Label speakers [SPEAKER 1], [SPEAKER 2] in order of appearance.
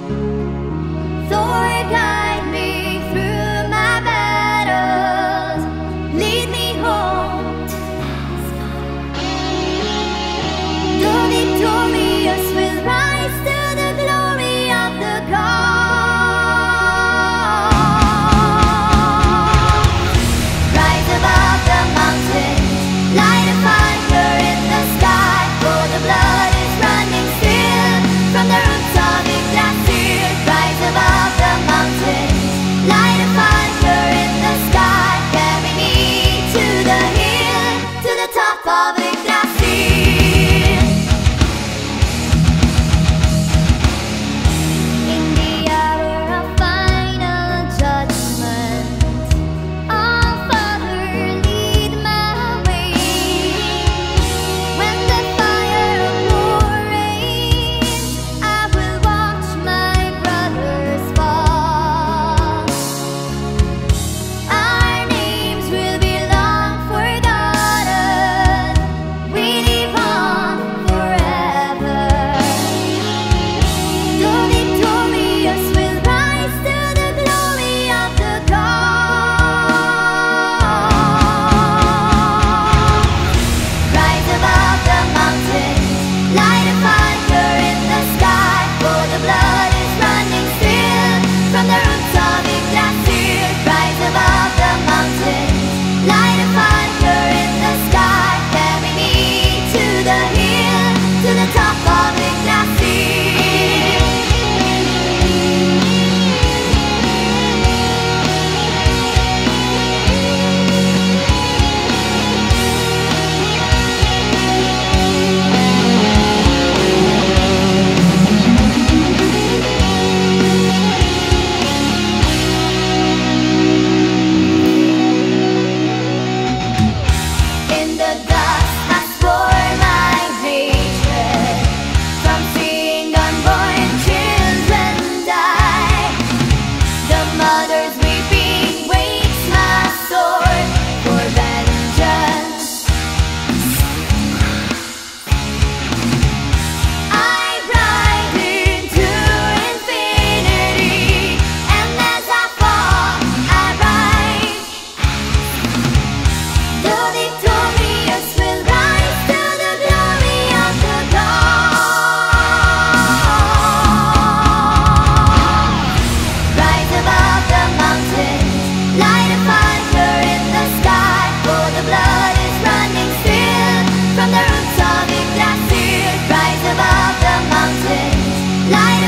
[SPEAKER 1] Lord, guide me through my battles. Lead me home to the victorious will rise to the glory of the God. Rise above the mountains, light a fire in the sky, for the blood is running still from the roots of Yggdrasil. Rise above the mountains, light a fire in the sky, carry me to the hill, to the top of Yggdrasil. In the hour of final judgment, oh Father, lead my way. When the fire of war reigns, I will watch my brothers fall. Our names will be long forgotten. We live on forever. The victorious will rise to the glory of the God. Rise above the mountains, light a fire in the sky, for the blood is running still from the roots of Yggdrasil. Rise above the mountains, light a fire in the sky, carry me to the hill, to the top of Yggdrasil. In the dust I swore my hatred, from seeing unborn children die. The mother's weeping wakes my sword for vengeance. I ride into infinity, and as I fall, I rise. The victorious will rise to the glory of the God. Rise above the mountains, light a fire in the sky, for the blood is running still from the roots of Yggdrasil. Rise above the mountains, light a